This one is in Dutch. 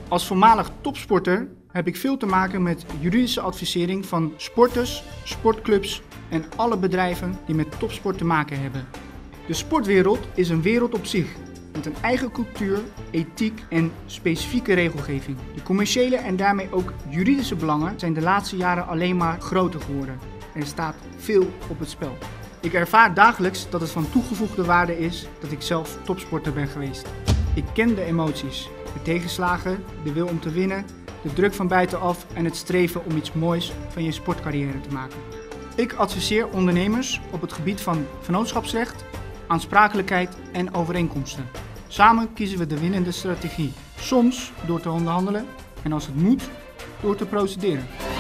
Als voormalig topsporter heb ik veel te maken met juridische advisering van sporters, sportclubs en alle bedrijven die met topsport te maken hebben. De sportwereld is een wereld op zich, met een eigen cultuur, ethiek en specifieke regelgeving. De commerciële en daarmee ook juridische belangen zijn de laatste jaren alleen maar groter geworden. Er staat veel op het spel. Ik ervaar dagelijks dat het van toegevoegde waarde is dat ik zelf topsporter ben geweest. Ik ken de emoties, de tegenslagen, de wil om te winnen, de druk van buitenaf en het streven om iets moois van je sportcarrière te maken. Ik adviseer ondernemers op het gebied van vennootschapsrecht, aansprakelijkheid en overeenkomsten. Samen kiezen we de winnende strategie. Soms door te onderhandelen en als het moet, door te procederen.